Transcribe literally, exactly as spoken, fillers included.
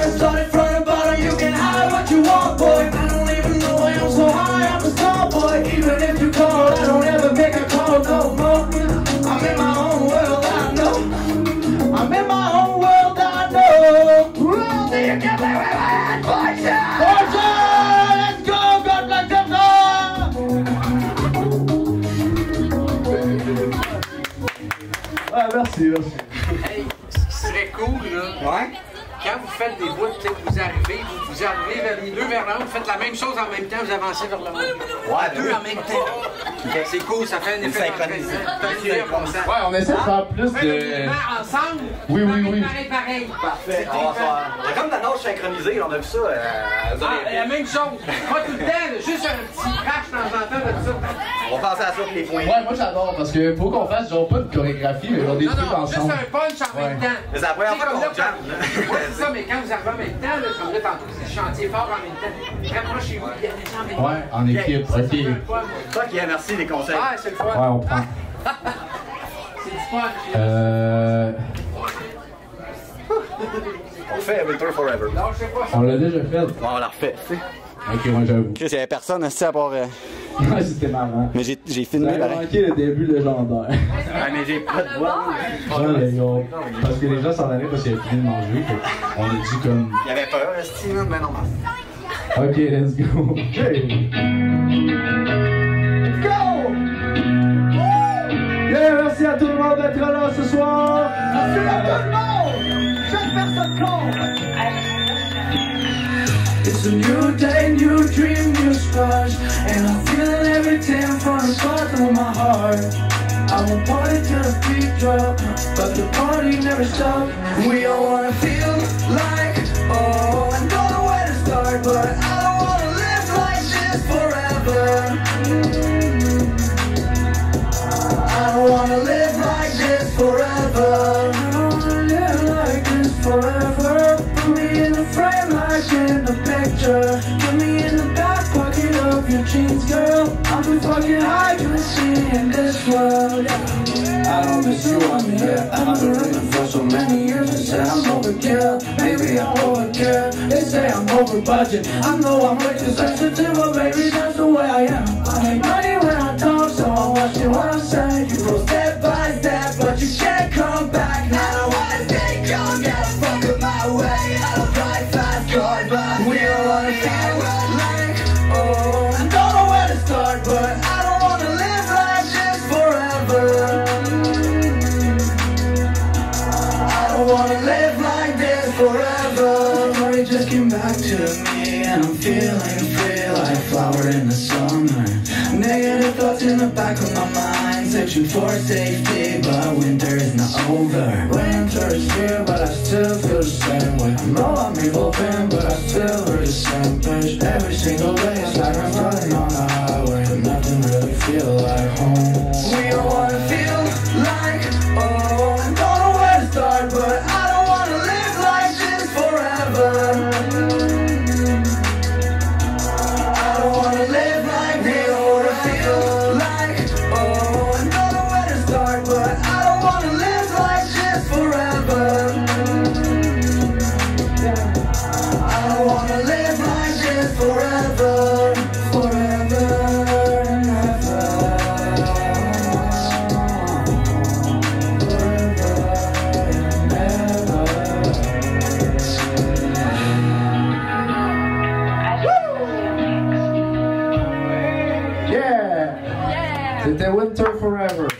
started from the bottom, you can hide what you want, boy. I don't even know why I'm so high, I'm a star boy. Even if you call, I don't ever make a call no more. I'm in my own world, I know. I'm in my own world, I know. Well, do you get me with my Porsche? Porsche, let's go, God bless them all. Ah, merci, merci. Hey, ce qui serait cool, là, Ouais. quand vous faites des bouts, peut-être vous arrivez, vous, vous arrivez vers les deux vers le haut, vous faites la même chose en même temps, vous avancez vers le haut. Ouais, Deux oui. en même temps. C'est cool, ça fait un effet synchronisé. d'entraînement. Ouais, on essaie de faire plus Faites le de... mouvement ensemble. Oui, oui, oui. Pareil, pareil. Parfait. On va faire. C'est comme la nage synchronisée, on a vu ça. Euh, aux Ah, Olympiques. la même chose. Pas tout le temps, là, juste un petit crash de temps en temps de ça. On va penser à ça pour les points. Ouais, moi j'adore parce que faut qu'on fasse genre pas de chorégraphie, mais genre des Non, trucs non, juste ensemble. un punch en même temps. Mais c'est la première Tu sais, fois comme qu'on là, jamme, là. Ouais, c'est ça, mais quand vous arrivez en même temps, là, comme là, tantôt, c'est le chantier fort en même temps. Rapprochez-vous, il y a des gens en même temps. Ouais, en équipe, Ça, ok. c'est le fun. Toi qui as merci les conseils. Ah, c'est le fun. Ouais, on prend. C'est du fun. Euh... On fait Winter Forever. Non, je sais pas. On l'a déjà fait. Bon, on la refait. Ok, moi j'avoue. Chris, il y avait personne assis à part. euh, Ouais, c'était marrant. Mais j'ai j'ai Vous filmé avez pareil. manqué le début légendaire. Ouais, mais j'ai pas de voix. Ouais, les gars. Parce que les gens s'en allaient parce qu'ils avaient fini de manger. Fait on a dit comme. Il y avait peur, Steven, mais non. Ok, let's go. Ok. Let's go! Yeah, merci à tout le monde d'être là ce soir. Merci à tout le monde! Chaque personne compte! It's a new day, new dream, new stars. And I'm feeling everything from the bottom of my heart. I won't party till the beat drop, but the party never stops. We all wanna feel like, oh, I don't know where to start, but I don't wanna live like this forever. I don't wanna live like this forever. I don't wanna live like this forever. Put me in the frame like in the picture. Put me in the back pocket of your jeans, girl. I'm too fucking high to see in this world. I don't miss you on me yet. I've been running for so many years. They say I'm overkill, maybe I'm overkill. They say I'm over budget. I know I'm way too sensitive, but baby that's the way I am. I make money when I talk, so I'm watching what I say. You go step by step, but you can't come back. I don't wanna stay young, gotta fuck up my way. I don't drive fast, car, but we don't wanna feel like, oh, I don't know where to start, but I don't wanna live like this forever. I don't wanna live like this forever. Money just came back to me, and I'm feeling free like a flower in the summer. Negative thoughts in the back of my mind, searching for safety, but winter is not over. Winter is here, but I still feel the same way. I know I'm evolving, but I still hear the same pitch. Every single day it's like I'm running on the highway, and nothing really feel like home. We all wanna feel like, oh, I don't know where to start, but I don't wanna live like this forever. I don't wanna live like this. I wanna feel like, oh, I don't know where to start, but I don't wanna live like this forever. I don't wanna live like this forever, forever and ever. Forever and ever. Yeah! C'était Winter Forever.